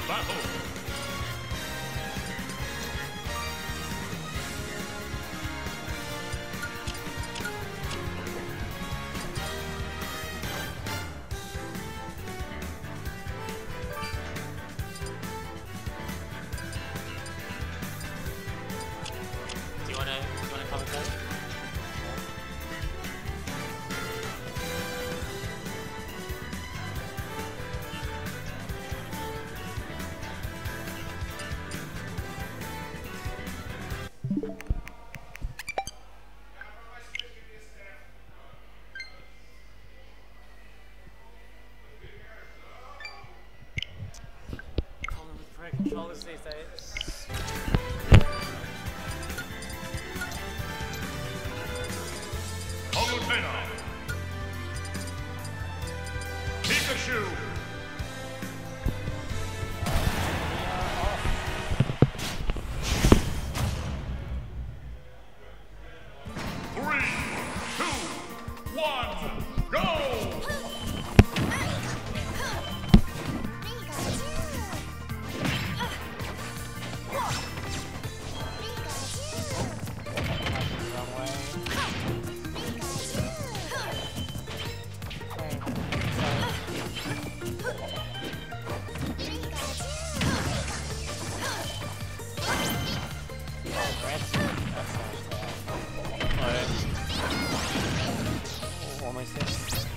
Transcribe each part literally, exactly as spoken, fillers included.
battle. Do you wanna do you wanna commentate? Problem with pro controllers these days. Palutena. Pikachu. Three, two, one, go! Almost there.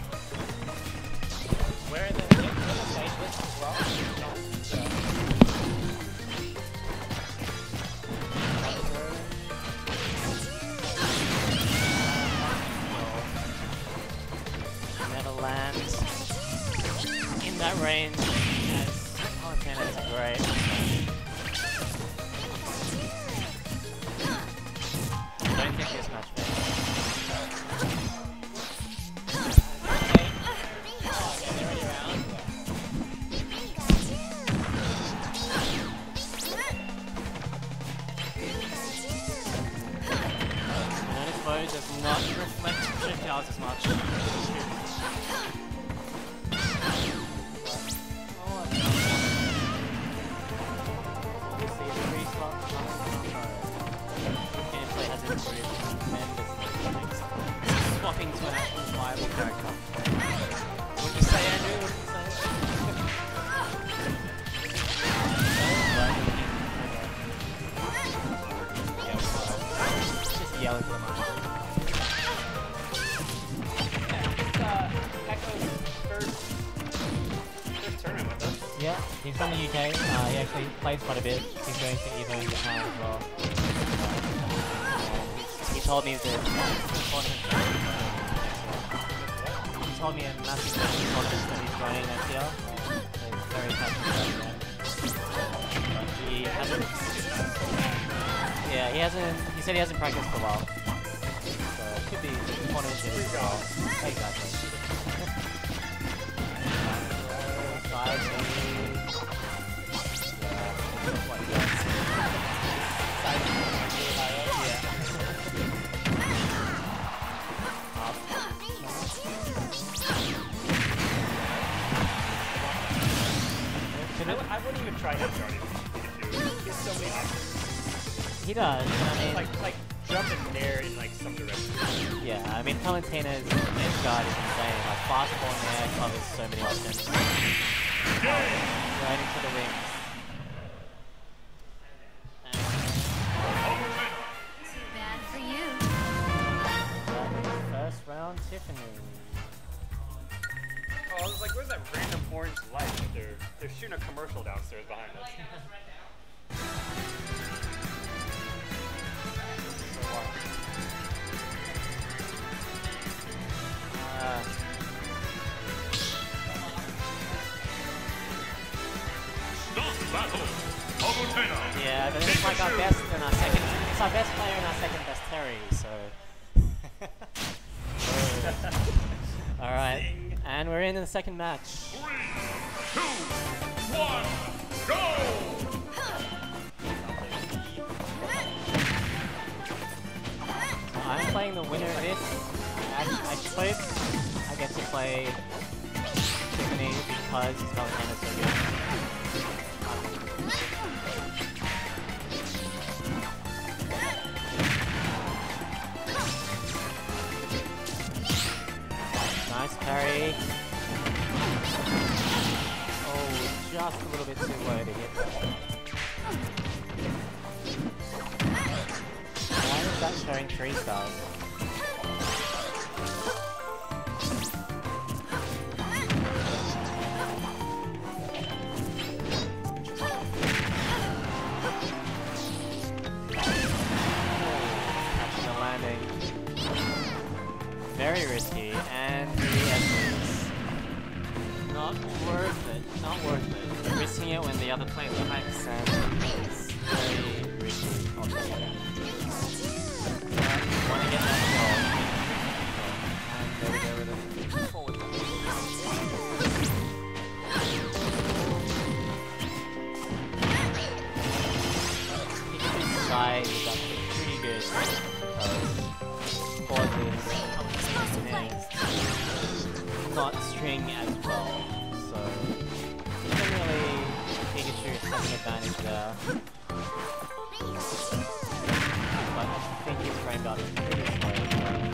Where are the, where are the stage lists as well? Never lands in that range. Yes. Palutena is great. I don't think this match fair. Does not reflect projectiles as much. Obviously, the three slot gameplay has improved tremendously. Swapping to an actual viable character. What do you say, Andrew? What do you say? Just yell at them. Yeah, he's from the U K. Uh, he actually plays quite a bit. He's going to Evo in Japan as well. Um, he told me that he told me a massive tournament that he's running next year. So he's very passionate about that. He hasn't. Yeah, he hasn't. He said he hasn't practiced for a while. So it could be one inch as well. Exactly. Side I wouldn't even try that Johnny. He has so many options. He does. I mean, like, like jump in there in like some direction. Yeah, I mean, Palutena's edge guard is insane. Like fast ball in the air covers so many options. Right into the wings. Too bad for you. First round, Tiffany. Oh, I was like, where's that random orange light? They're they're shooting a commercial downstairs behind us. uh, Battle. Palutena. yeah, but it's like our best and our second. It's our best player and our second best Terry. So. All right, and we're in the second match. Three, two, one, go! I'm playing the winner of this. I, I hope I get to play Tiffany because his Palutena is so good. Nice parry. Oh, just a little bit too low to hit that. Why is that showing three stars? Catching the landing. Very risky, and three S's. Not worth it, not worth it. Risking it when the other player likes and it's very risky. Obviously. But want to get that goal. And there we go with it. Forward smash. His side is actually pretty good because pauses is not string as well, so generally Pikachu is having an advantage there. But I think his frame up is pretty slow as well.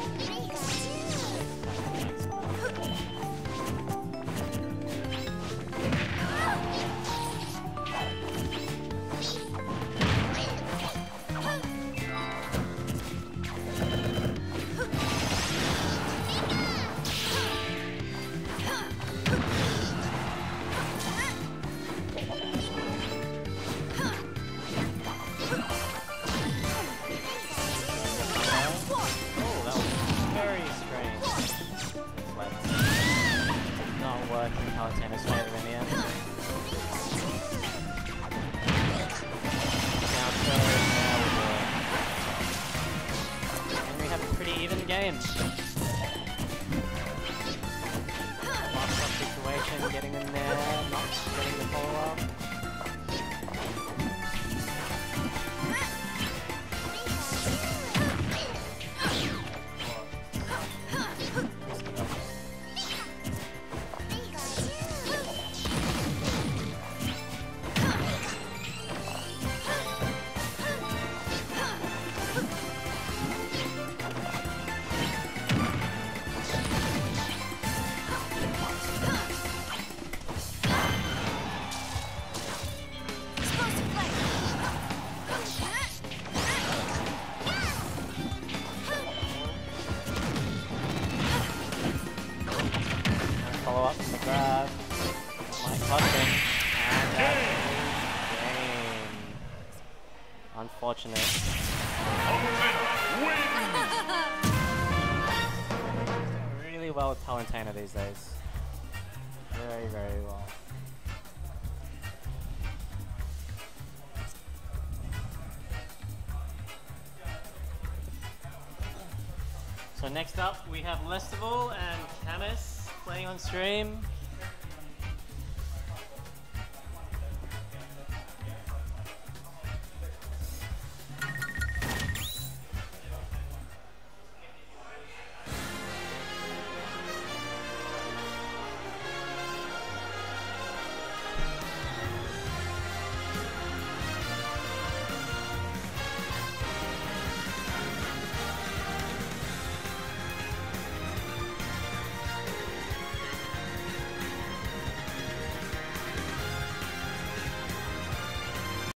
Palutena's favour in the end. Now throw, now we do it. And we have a pretty even game. Lost up situation, getting in there, not getting the follow-up. Follow up from the grab. Might touch him. And that is game. Unfortunate. Really well with Palutena these days. Very, very well. So next up we have Lestival and Camus playing on stream.